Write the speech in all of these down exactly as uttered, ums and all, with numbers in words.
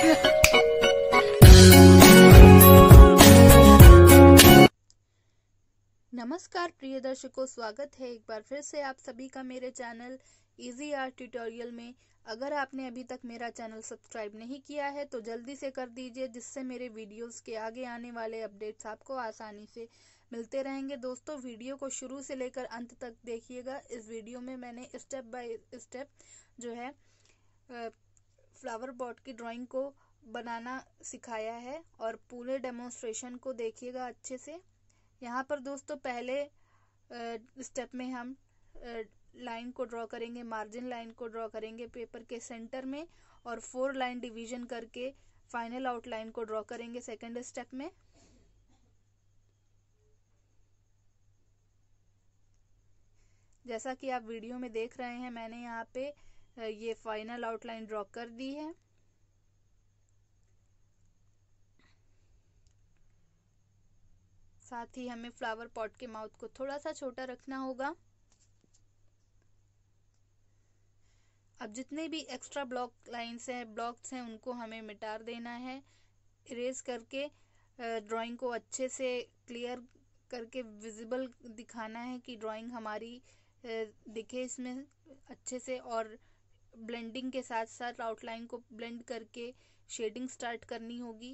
नमस्कार प्रिय दर्शकों, स्वागत है एक बार फिर से आप सभी का मेरे चैनल इजी आर्ट ट्यूटोरियल में। अगर आपने अभी तक मेरा चैनल सब्सक्राइब नहीं किया है तो जल्दी से कर दीजिए, जिससे मेरे वीडियोस के आगे आने वाले अपडेट्स आपको आसानी से मिलते रहेंगे। दोस्तों, वीडियो को शुरू से लेकर अंत तक देखिएगा। इस वीडियो में मैंने स्टेप बाय स्टेप जो है फ्लावर पॉट की ड्राइंग को बनाना सिखाया है और पूरे डेमोन्स्ट्रेशन को देखिएगा अच्छे से। यहाँ पर दोस्तों पहले स्टेप में हम लाइन को ड्रॉ करेंगे, मार्जिन लाइन को ड्रॉ करेंगे पेपर के सेंटर में और फोर लाइन डिवीजन करके फाइनल आउटलाइन को ड्रॉ करेंगे सेकंड स्टेप में। जैसा कि आप वीडियो में देख रहे हैं, मैंने यहाँ पे ये फाइनल आउटलाइन ड्रॉ कर दी है। साथ ही हमें फ्लावर पॉट के माउथ को थोड़ा सा छोटा रखना होगा। अब जितने भी एक्स्ट्रा ब्लॉक लाइंस हैं, ब्लॉक्स हैं, उनको हमें मिटा देना है। इरेज करके ड्राइंग को अच्छे से क्लियर करके विजिबल दिखाना है कि ड्राइंग हमारी दिखे इसमें अच्छे से। और ब्लेंडिंग के साथ साथ आउटलाइन को ब्लेंड करके शेडिंग स्टार्ट करनी होगी।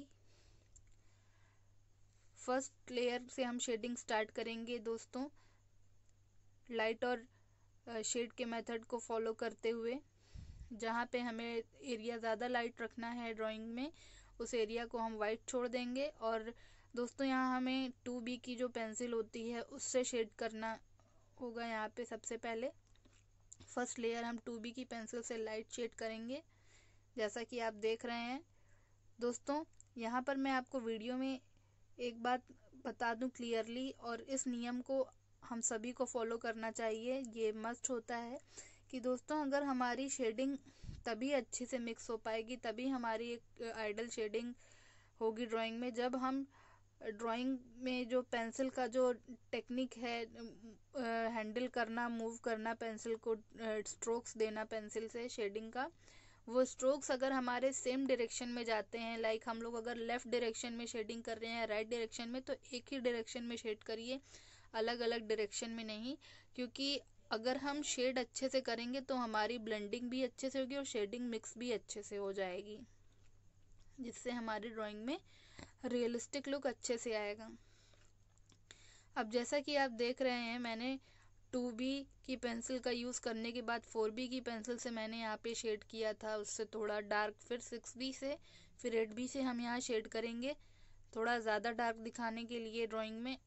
फर्स्ट लेयर से हम शेडिंग स्टार्ट करेंगे दोस्तों, लाइट और शेड के मेथड को फॉलो करते हुए। जहाँ पे हमें एरिया ज़्यादा लाइट रखना है ड्राइंग में, उस एरिया को हम वाइट छोड़ देंगे। और दोस्तों यहाँ हमें टू बी की जो पेंसिल होती है उससे शेड करना होगा। यहाँ पे सबसे पहले फर्स्ट लेयर हम टू बी की पेंसिल से लाइट शेड करेंगे, जैसा कि आप देख रहे हैं। दोस्तों यहाँ पर मैं आपको वीडियो में एक बात बता दूं क्लियरली, और इस नियम को हम सभी को फॉलो करना चाहिए। ये मस्ट होता है कि दोस्तों अगर हमारी शेडिंग तभी अच्छे से मिक्स हो पाएगी, तभी हमारी एक आइडल शेडिंग होगी ड्राइंग में, जब हम ड्राइंग में जो पेंसिल का जो टेक्निक है, हैंडल करना, मूव करना पेंसिल को, स्ट्रोक्स देना पेंसिल से शेडिंग का, वो स्ट्रोक्स अगर हमारे सेम डायरेक्शन में जाते हैं, लाइक हम लोग अगर लेफ्ट डायरेक्शन में शेडिंग कर रहे हैं, राइट डायरेक्शन में, तो एक ही डायरेक्शन में शेड करिए, अलग अलग डायरेक्शन में नहीं। क्योंकि अगर हम शेड अच्छे से करेंगे तो हमारी ब्लेंडिंग भी अच्छे से होगी और शेडिंग मिक्स भी अच्छे से हो जाएगी, जिससे हमारी ड्राइंग में रियलिस्टिक लुक अच्छे से आएगा। अब जैसा कि आप देख रहे हैं, मैंने टू बी की पेंसिल का यूज़ करने के बाद फोर बी की पेंसिल से मैंने यहाँ पे शेड किया था, उससे थोड़ा डार्क। फिर सिक्स बी से, फिर एट बी से हम यहाँ शेड करेंगे, थोड़ा ज़्यादा डार्क दिखाने के लिए ड्राइंग में।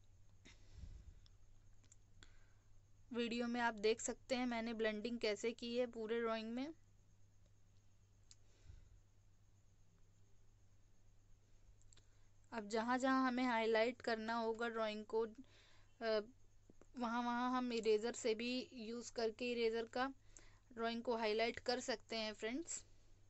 वीडियो में आप देख सकते हैं मैंने ब्लेंडिंग कैसे की है पूरे ड्राइंग में। अब जहाँ जहाँ हमें हाईलाइट करना होगा ड्राइंग को, वहाँ वहाँ हम इरेजर से भी यूज़ करके इरेजर का ड्राइंग को हाईलाइट कर सकते हैं फ्रेंड्स।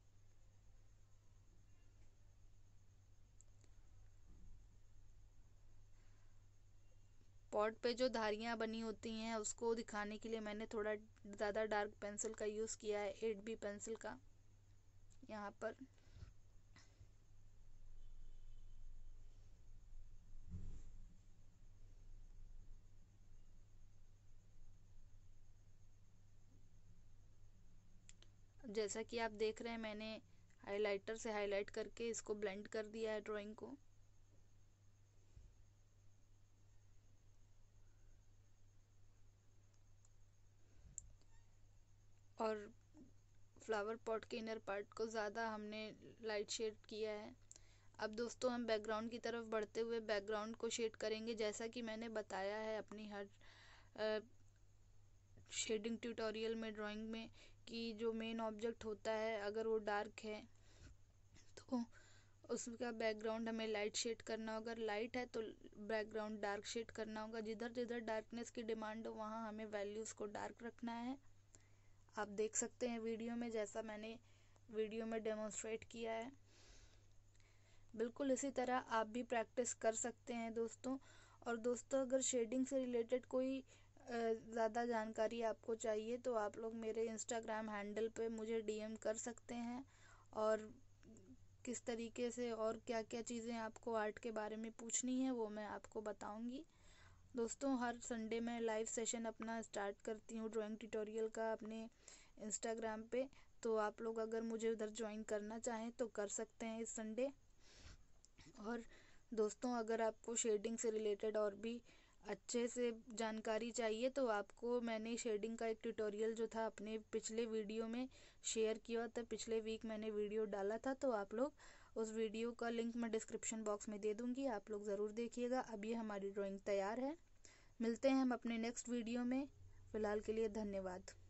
पॉट पे जो धारियाँ बनी होती हैं उसको दिखाने के लिए मैंने थोड़ा ज़्यादा डार्क पेंसिल का यूज़ किया है, एट बी पेंसिल का यहाँ पर। जैसा कि आप देख रहे हैं, मैंने हाइलाइटर से हाईलाइट करके इसको ब्लेंड कर दिया है ड्राइंग को। और फ्लावर पॉट के इनर पार्ट को ज़्यादा हमने लाइट शेड किया है। अब दोस्तों हम बैकग्राउंड की तरफ बढ़ते हुए बैकग्राउंड को शेड करेंगे, जैसा कि मैंने बताया है अपनी हर शेडिंग ट्यूटोरियल में, ड्राइंग में, कि जो मेन ऑब्जेक्ट होता है अगर वो डार्क है तो उसका बैकग्राउंड हमें लाइट शेड करना होगा। लाइट है तो बैकग्राउंड डार्क शेड करना होगा। जिधर जिधर डार्कनेस की डिमांड हो वहाँ हमें वैल्यूज़ को डार्क रखना है। आप देख सकते हैं वीडियो में, जैसा मैंने वीडियो में डेमोन्स्ट्रेट किया है, बिल्कुल इसी तरह आप भी प्रैक्टिस कर सकते हैं दोस्तों। और दोस्तों अगर शेडिंग से रिलेटेड कोई ज़्यादा जानकारी आपको चाहिए तो आप लोग मेरे इंस्टाग्राम हैंडल पे मुझे डीएम कर सकते हैं, और किस तरीके से और क्या क्या चीज़ें आपको आर्ट के बारे में पूछनी है वो मैं आपको बताऊंगी। दोस्तों हर संडे मैं लाइव सेशन अपना स्टार्ट करती हूँ ड्राइंग ट्यूटोरियल का अपने इंस्टाग्राम पे, तो आप लोग अगर मुझे उधर ज्वाइन करना चाहें तो कर सकते हैं इस संडे। और दोस्तों अगर आपको शेडिंग से रिलेटेड और भी अच्छे से जानकारी चाहिए तो आपको मैंने शेडिंग का एक ट्यूटोरियल जो था अपने पिछले वीडियो में शेयर किया था। पिछले वीक मैंने वीडियो डाला था, तो आप लोग उस वीडियो का लिंक मैं डिस्क्रिप्शन बॉक्स में दे दूंगी, आप लोग ज़रूर देखिएगा। अब ये हमारी ड्राइंग तैयार है। मिलते हैं हम अपने नेक्स्ट वीडियो में। फ़िलहाल के लिए धन्यवाद।